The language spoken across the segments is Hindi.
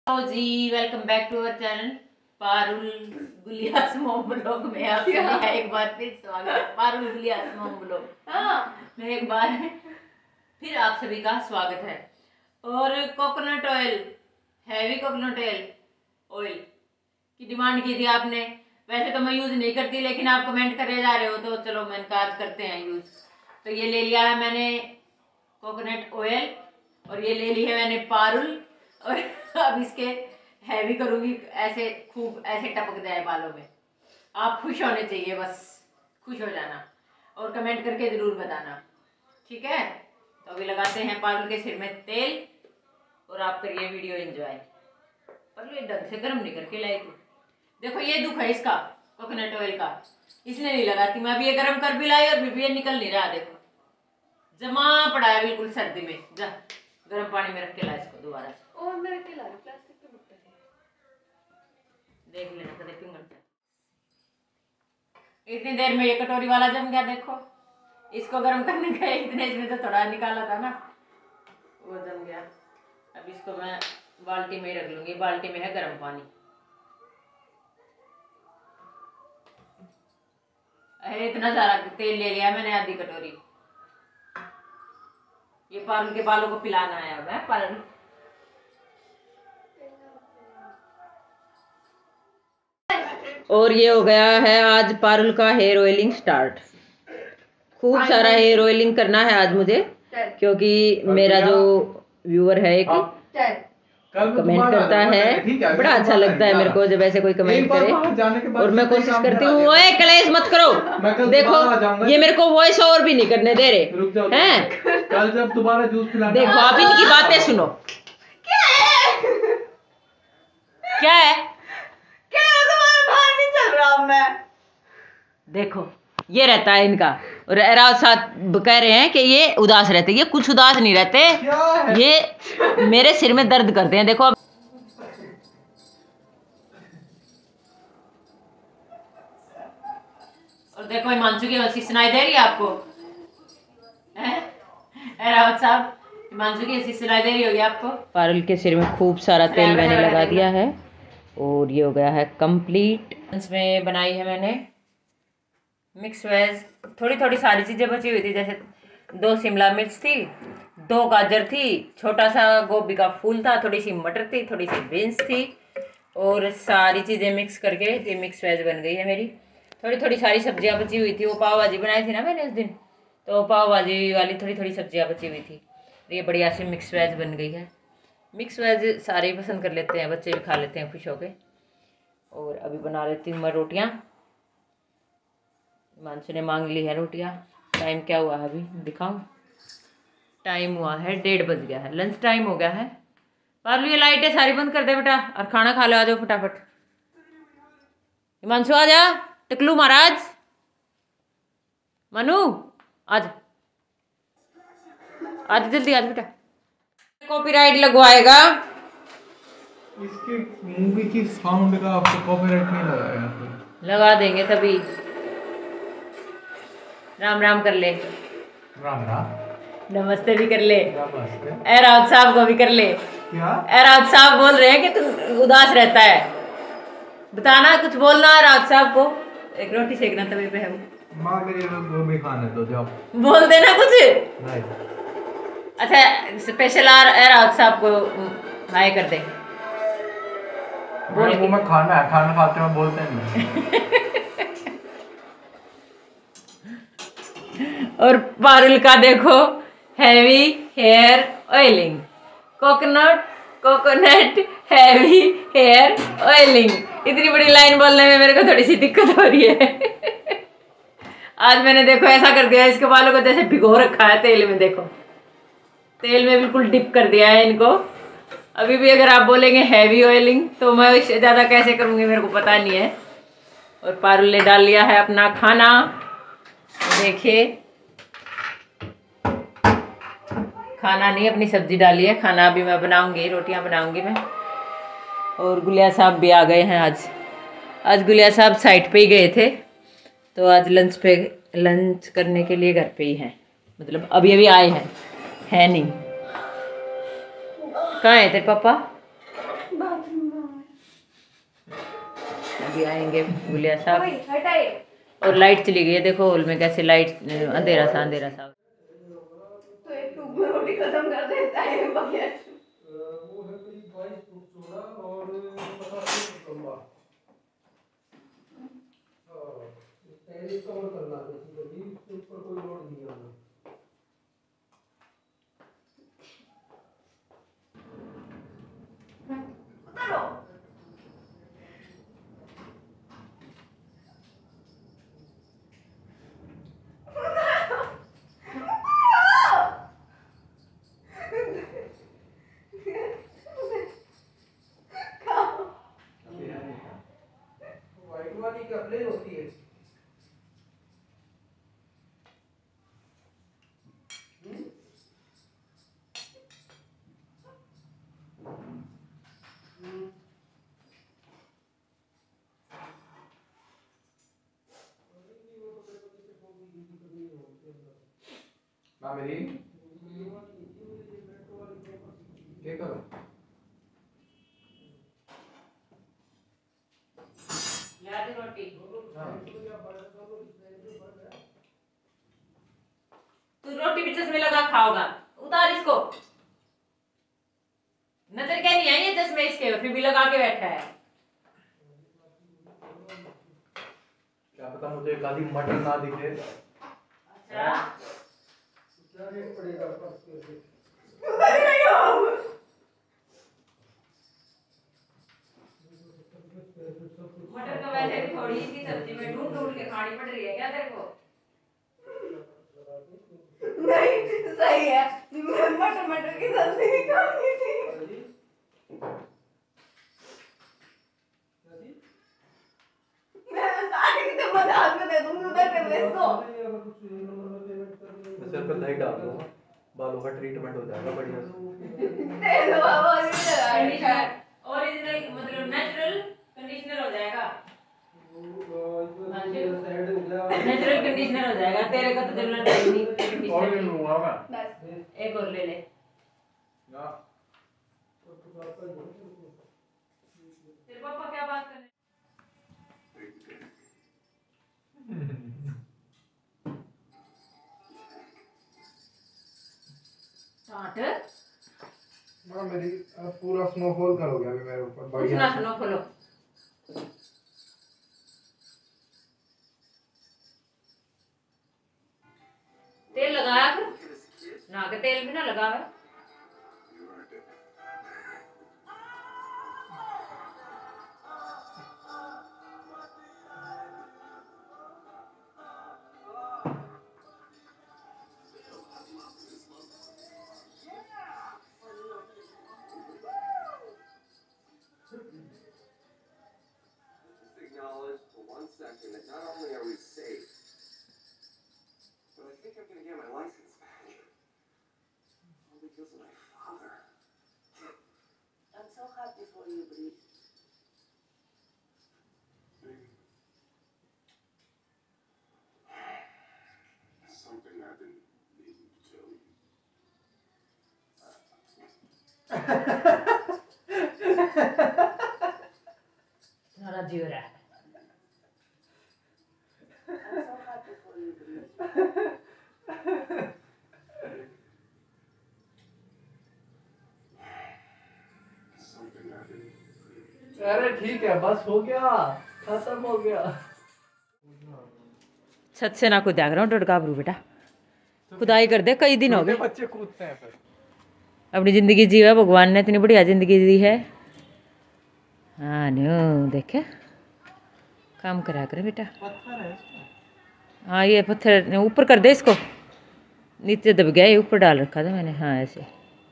हेलो जी, welcome back to our channel Parul Gulia's mom blog में आप सभी का एक बार फिर स्वागत है। पारुल गुलियास मोम ब्लॉग में एक बार फिर आप सभी का स्वागत है। और coconut oil, heavy coconut oil की डिमांड की थी आपने। वैसे तो मैं यूज नहीं करती, लेकिन आप कमेंट करे जा रहे हो तो चलो मैंने कहा आज करते हैं यूज। तो ये ले लिया है मैंने कोकोनट ऑयल, और ये ले ली है मैंने पारुल। और अब इसके हैवी करूंगी, ऐसे खूब ऐसे टपक जाए बालों में। आप खुश होने चाहिए, बस खुश हो जाना और कमेंट करके जरूर बताना, ठीक है। तो अभी लगाते हैं पारुल के सिर में तेल और आप करिए वीडियो एंजॉय। पर ये ढंग से गर्म नहीं करके लाई तू। देखो ये दुख है इसका, कोकोनट ऑयल का, इसने नहीं लगाती। मैं अभी ये गर्म कर भी लाई और भी ये निकल नहीं रहा। देखो जमा पड़ा है बिल्कुल सर्दी में। जा गर्म पानी में रख के ला इसको दोबारा से। और मैं रख के ला रही प्लास्टिक के बर्तन में। देख लेना कदे क्यों करता है। इतनी देर में ये कटोरी वाला जम गया। देखो इसको गर्म करने गए इतने, इसमें तो थोड़ा निकाला था ना, वो जम गया। अब इसको मैं बाल्टी में ही रख लूंगी। बाल्टी में है गर्म पानी। अरे इतना सारा तेल ले लिया मैंने, आधी कटोरी। ये पारुल के बालों को पिलाना है अब, है पारुल। और ये हो गया है आज पारुल का हेयर ऑयलिंग स्टार्ट। खूब सारा हेयर ऑयलिंग करना है आज मुझे, क्योंकि मेरा जो व्यूअर है एक कमेंट करता है, बड़ा अच्छा लगता है मेरे को जब ऐसे कोई कमेंट करे। और मैं कोशिश करती हूँ, ओए क्लेश मत करो। देखो ये मेरे को वॉइस ओवर भी नहीं करने दे रहे हैं। कल जब दोबारा जूस पिलाना, देखो आप इनकी बातें सुनो। क्या है चल रहा हूं मैं। देखो ये रहता है इनका। और राव साहब कह रहे हैं कि ये उदास रहते। ये कुछ उदास नहीं रहते, ये मेरे सिर में दर्द करते हैं। देखो अब और देखो हिमांशु की हंसी सुनाई दे रही है आपको, रावत साहब? हिमांशु की हंसी सुनाई दे रही होगी आपको। पारुल के सिर में खूब सारा तेल मैंने लगा दिया है और ये हो गया है कंप्लीट। इसमें बनाई है मैंने मिक्स वेज। थोड़ी थोड़ी सारी चीज़ें बची हुई थी, जैसे 2 शिमला मिर्च थी, 2 गाजर थी, छोटा सा गोभी का फूल था, थोड़ी सी मटर थी, थोड़ी सी बीन्स थी, और सारी चीज़ें मिक्स करके ये मिक्स वेज बन गई है मेरी। थोड़ी थोड़ी सारी सब्जियां बची हुई थी, वो पाव भाजी बनाई थी ना मैंने उस दिन, तो पाव भाजी वाली थोड़ी थोड़ी सब्जियां बची हुई थी। ये बढ़िया सी मिक्स वेज बन गई है। मिक्स वेज सारे ही पसंद कर लेते हैं, बच्चे भी खा लेते हैं खुश होके। और अभी बना लेती हूँ मैं रोटियाँ। हिमांशु ने मांग ली है रोटियाँ। टाइम क्या हुआ है अभी दिखाऊं? टाइम हुआ है 1:30 बज गया है, लंच टाइम हो गया है। पारुल ये लाइटें सारी बंद कर दे बेटा और खाना खा लो। आ जाओ फटाफट। हिमांशु आ जा। टकलू महाराज, मनु आज आज जल्दी आज बेटा। कॉपीराइट लगवाएगा। इसके मूवी की साउंड का आपको कॉपीराइट नहीं लगाएगा तो लगा देंगे तभी। राम राम कर ले। राम राम। नमस्ते भी कर ले। नमस्ते। एराज साहब को भी कर ले। क्या? एराज साहब बोल रहे हैं कि तू उदास रहता है। बताना, कुछ बोलना है राज साहब को। एक रोटी सेकना तवे पे है वो। माँ मेरी वो भी खाने दो जाओ। बोल देना कुछ। नहीं। अच्छा स्पेशल एराज साहब को हाय कर दे। बोल मैं खाना है, खाना खाते हुए बोलते हैं। और पारुल का देखो heavy hair oiling. Coconut heavy hair oiling. इतनी बड़ी लाइन बोलने में मेरे को थोड़ी सी दिक्कत हो रही है। आज मैंने देखो ऐसा कर दिया, इसके बालों को जैसे भिगो रखा है तेल में। देखो तेल में बिल्कुल डिप कर दिया है इनको। अभी भी अगर आप बोलेंगे हैवी ऑयलिंग तो मैं इससे ज़्यादा कैसे करूँगी मेरे को पता नहीं है। और पारुल ने डाल लिया है अपना खाना। देखिए खाना नहीं, अपनी सब्जी डाली है। खाना अभी मैं बनाऊंगी, रोटियां बनाऊंगी मैं। और गुलिया साहब भी आ गए हैं आज गुलिया साहब साइट पे ही गए थे, तो आज लंच करने के लिए घर पे ही हैं। मतलब अभी अभी आए हैं, है नहीं। कहाँ है तेरे पापा? अभी आएंगे गुलिया साहब। और लाइट चली गई है, देखो हॉल में कैसे लाइट अंधेरा सा तो एक टूब में रोटी खत्म कर देता है बगैर। वो है करीब 22 फुट चौड़ा और 50 फुट लंबा। टेरिस कवर करना है बेसिकली, उसके ऊपर कोई लोड नहीं आना। उतारो। व्हाइट वाली क्या प्लेन होती है? ना मेरी क्या करो? रोटी। तू रोटी भी चश्मे लगा खाओगा, उतार इसको। नजर क्या नहीं आई है चश्मे इसके, फिर भी लगा के बैठा है। क्या पता मुझे कभी मटर ना दिखे। अच्छा क्या रेट पड़ेगा पर स्क्वायर फीट? मटर तो वैसे भी थोड़ी इसकी सब्जी में ढूंढ ढूंढ के खानी पड़ रही है क्या तेरे को? नहीं सही है, मटर मटर की सब्जी नहीं खानी थी। मैं सारे की तो मजाक में दे दूंगी, उधर कर ले इसको। सर पे लाइट डाल दूंगा, बालों का ट्रीटमेंट हो जाएगा बढ़िया से। दे दो बाबा, ये लगा है। ओरिजिनल मतलब नेचुरल कंडीशनर हो जाएगा। नेचुरल कंडीशनर हो जाएगा, तेरे का तो जरूरत है नहीं। और ले लूंगा मैं। बस एक और ले ले। तेरे पापा क्या बात कर रहे हैं? ना मेरी पूरा स्नोफॉल करोगे अभी मेरे ऊपर कुछ बढ़िया। ना सुनो, खोलो। तेल लगाया फिर ना के तेल भी ना लगावे। Acknowledge for 1 second that not only are we safe, but I think I'm going to get my license back. All because of my father. I'm so happy for you, Brie. Something I've been needing to tell you. नाराज हो रहा है। I'm so happy for you, Brie. Something I've been. अरे ठीक है, बस हो गया, खत्म हो गया। छत से ना कूदा करो डोडका बरू बेटा, खुदाई कर दे, कई दिन हो गए। बच्चे कूदते हैं फिर। अपनी जिंदगी जीवा, भगवान ने इतनी बढ़िया जिंदगी दी है। हाँ न्यू देखे काम करा करे बेटा। पत्थर है। हाँ ये पत्थर ऊपर कर दे, इसको नीचे दब गया, ये ऊपर डाल रखा था मैंने। हाँ ऐसे।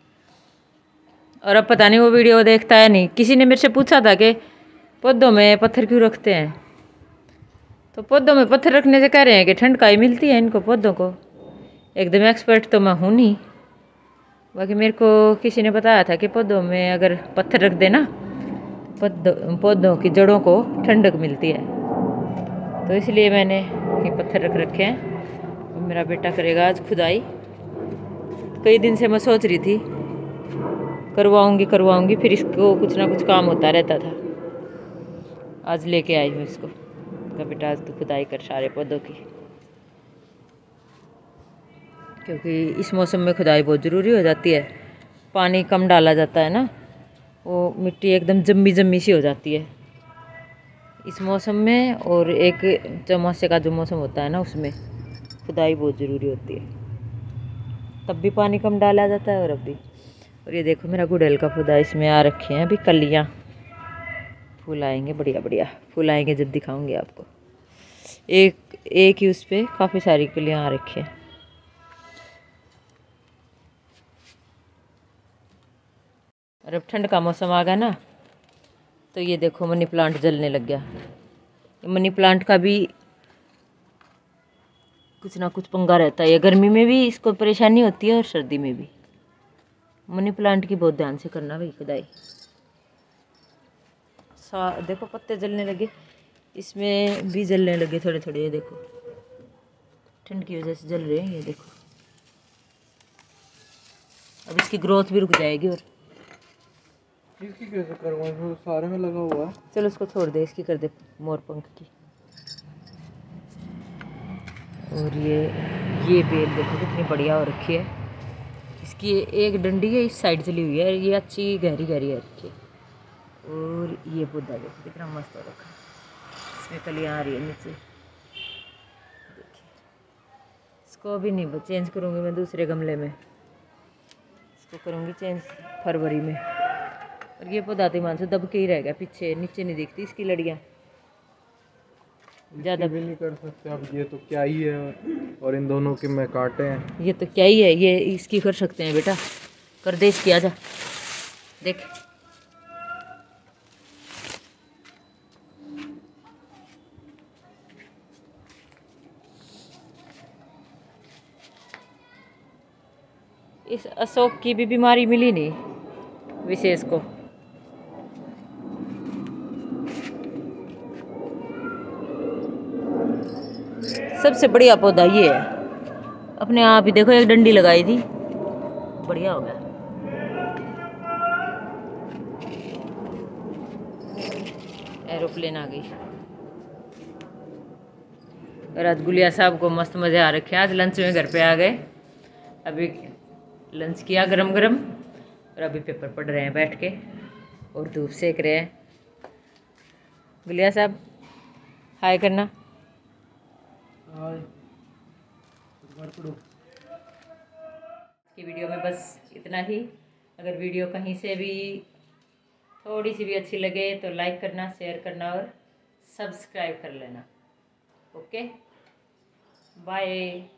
और अब पता नहीं वो वीडियो देखता है नहीं। किसी ने मेरे से पूछा था कि पौधों में पत्थर क्यों रखते हैं, तो पौधों में पत्थर रखने से कह रहे हैं कि ठंड काई मिलती है इनको पौधों को। एकदम एक्सपर्ट तो मैं हूँ नहीं, बाकी मेरे को किसी ने बताया था कि पौधों में अगर पत्थर रख देना पौधों की जड़ों को ठंडक मिलती है, तो इसलिए मैंने ये पत्थर रख रखे हैं। और मेरा बेटा करेगा आज खुदाई। कई दिन से मैं सोच रही थी करवाऊंगी फिर इसको कुछ ना कुछ काम होता रहता था। आज लेके आई हूँ इसको, तो बेटा आज तो खुदाई कर सारे पौधों की, क्योंकि इस मौसम में खुदाई बहुत ज़रूरी हो जाती है। पानी कम डाला जाता है ना, वो मिट्टी एकदम जम्मी सी हो जाती है इस मौसम में। और एक चौमासे का जो मौसम होता है ना, उसमें खुदाई बहुत ज़रूरी होती है, तब भी पानी कम डाला जाता है और अब भी। और ये देखो मेरा गुड़हल का पौधा, इसमें आ रखे हैं अभी कलियाँ, फूल आएंगे, बढ़िया बढ़िया फूल आएंगे जब दिखाऊंगी आपको। एक ही उस पर काफ़ी सारी कलियाँ आ रखी हैं। और अब ठंड का मौसम आ गया ना, तो ये देखो मनी प्लांट जलने लग गया। मनी प्लांट का भी कुछ ना कुछ पंगा रहता है, गर्मी में भी इसको परेशानी होती है और सर्दी में भी। मनी प्लांट की बहुत ध्यान से करना भाई खुदाई। देखो पत्ते जलने लगे, इसमें भी जलने लगे थोड़े थोड़े, ये देखो ठंड की वजह से जल रहे हैं, ये देखो। अब इसकी ग्रोथ भी रुक जाएगी। और इसकी कैसे करवाऊं, सारे में लगा हुआ है। चलो उसको छोड़ दे, इसकी कर दे मोर पंख की। और ये बेल देखो कितनी बढ़िया हो रखी है। इसकी एक डंडी है इस साइड चली हुई है, ये अच्छी गहरी गहरी है रखी। और ये पौधा देखो कितना मस्त हो रखा है, इसमें कलियाँ आ रही है नीचे, देखिए। इसको अभी नहीं चेंज करूँगी मैं, दूसरे गमले में इसको करूँगी चेंज फरवरी में। और ये पौधा तो मान से दब के ही रह गया पीछे, नीचे नहीं दिखती इसकी लड़ियाँ ज़्यादा भी नहीं कर सकते अब, ये तो क्या ही है। और इन दोनों के मैं काटे हैं, ये तो क्या ही है, ये इसकी कर सकते हैं बेटा, कर दे इसकी, आजा देख। इस अशोक की भी बीमारी मिली नहीं विशेष को। सबसे बढ़िया पौधा ये है, अपने आप ही देखो एक डंडी लगाई थी, बढ़िया हो गया। एरोप्लेन आ गई। और आज गुलिया साहब को मस्त मज़े आ रखे हैं, आज लंच में घर पे आ गए, अभी लंच किया गरम गरम, और अभी पेपर पढ़ रहे हैं बैठ के और धूप सेक रहे हैं। गुलिया साहब हाय करना। की वीडियो में बस इतना ही। अगर वीडियो कहीं से भी थोड़ी सी भी अच्छी लगे तो लाइक करना, शेयर करना और सब्सक्राइब कर लेना। Okay bye.